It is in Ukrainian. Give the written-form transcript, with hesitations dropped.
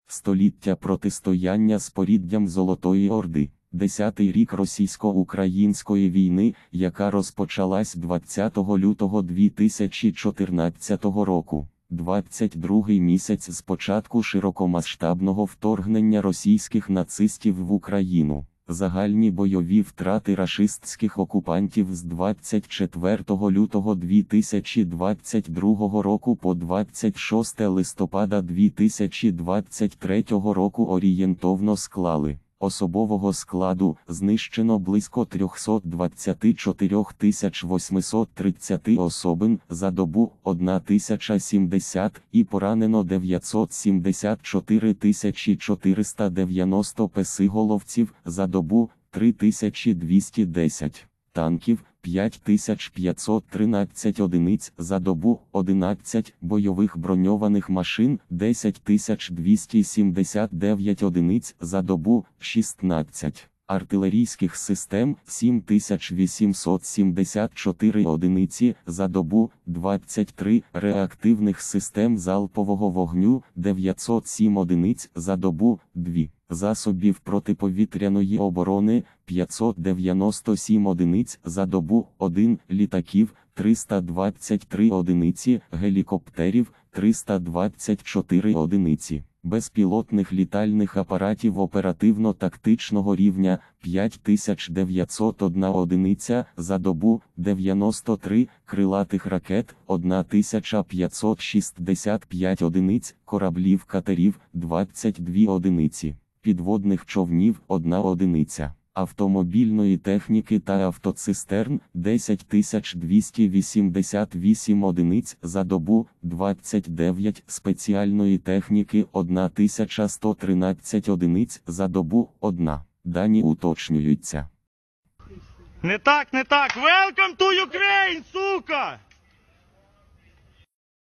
Століття протистояння з поріддям Золотої Орди. 10-й рік російсько-української війни, яка розпочалась 20 лютого 2014 року. 22-й місяць з початку широкомасштабного вторгнення російських нацистів в Україну. Загальні бойові втрати рашистських окупантів з 24 лютого 2022 року по 26 листопада 2023 року орієнтовно склали: особового складу знищено близько 324 830 особин за добу 1070 і поранено 974 490 песиголовців за добу 3210, танків 5513 одиниць за добу 11, бойових броньованих машин 10279 одиниць за добу 16, артилерійських систем 7874 одиниці за добу 23, реактивних систем залпового вогню 907 одиниць за добу 2. Засобів протиповітряної оборони 597 одиниць за добу 1, літаків 323 одиниці, гелікоптерів 324 одиниці, безпілотних літальних апаратів оперативно-тактичного рівня 5901 одиниця за добу 93, крилатих ракет 1565 одиниць, кораблів-катерів 22 одиниці, підводних човнів 1 одиниця, автомобільної техніки та автоцистерн 10288 одиниць за добу 29, спеціальної техніки 1113 одиниць за добу 1. Дані уточнюються. Не так, не так. Welcome to Ukraine, сука!